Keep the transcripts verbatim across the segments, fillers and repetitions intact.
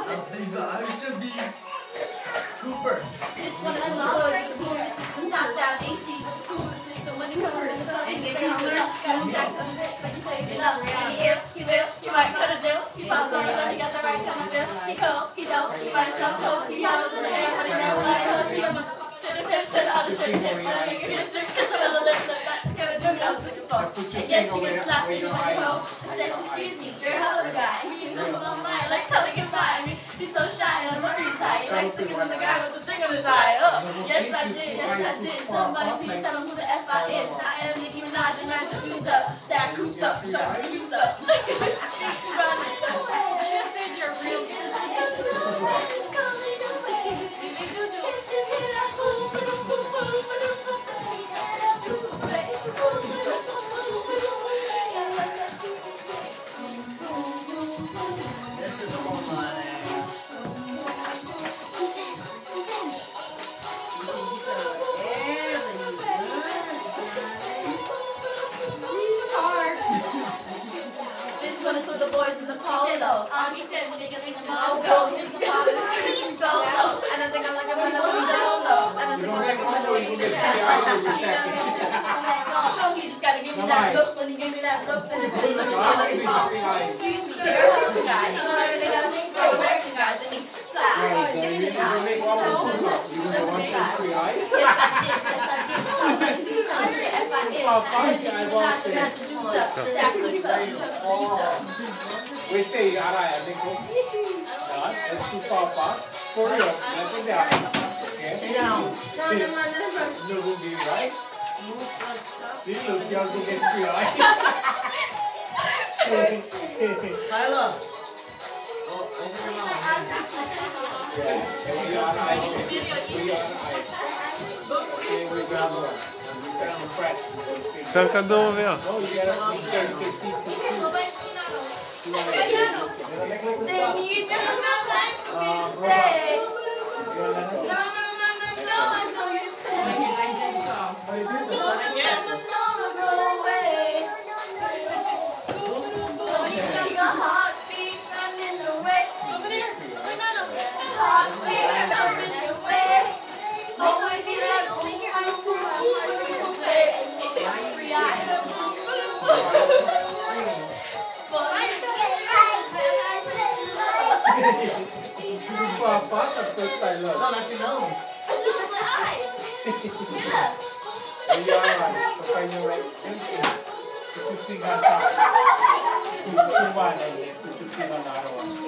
think I should be Cooper. This one is for the boys with the cooler system, top down A C with the cooler system. When you come in the club, you get counter, gotta stack some lit, like you say, get up. He ill, he will, he might cut a deal. He pop on the gun, he got the right kind of bill. He cold, he dope, he might sell coke. He hollers in the air, but he never like hook. He a motherfucker, chitty chitty chitty, other shit shit. But a nigga hit sick, cause another lip look like the kind of dude I was looking for. And yes, you get slapped in the hoe. I said, excuse me, you're a hell of a guy. You know what I'm like, like telling goodbye. I mean, he's so shy and I love you tight. He likes sticking in the guy with the thing on his eye. Oh, yes I did, yes I did. Somebody please tell him who the F I is. I am Nicki Minaj and I the dudes up. That coops up, shut the coops up. She just said you're real good. So the boys in the polo, I'm just when they just in the logos, in the polo, solo. And I think I like it when I'm solo. And I think I like it when I'm solo. You just gotta give me that look when you give me that look. Then the boys are like, excuse me, you're a hell of a guy. You know, I really gotta think for American guys. I mean, size, six and a half. Yes, I did. Yes, I did. Somebody do something. If I is, I didn't not to have to do something. That could something. We stay alright, I think. Yeah, that's too far apart. For real, I think they are. Okay. Stay down. No, no, no, no. No, will be right. See, look, you have to get three eyes. Tyler. Oh, open your mouth. Yeah, we are alright. We are alright. Okay, we grab one. We stay on the press. Cerca dove, ó. Oh, you gotta make sure you can see. Say me, you're not like for me to stay. No, no, no, no, no, I know you stay. I never know to go away. Oh, you got your heartbeat running away. Over there. Heartbeat running away. Oh, when you let me, I'm free eyes. Papa, first time love. No, that's your nose. Look my eye. Yeah. We are alright. So find your right. Everything. Put your finger on top. Put your one and then put your finger on the other one.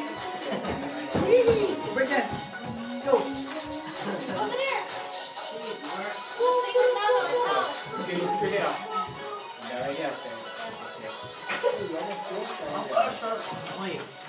Bring that. Go. Over there. Just sing it down on the top. Okay, look straight out. There I guess. Okay. I'm sorry, sir. Wait.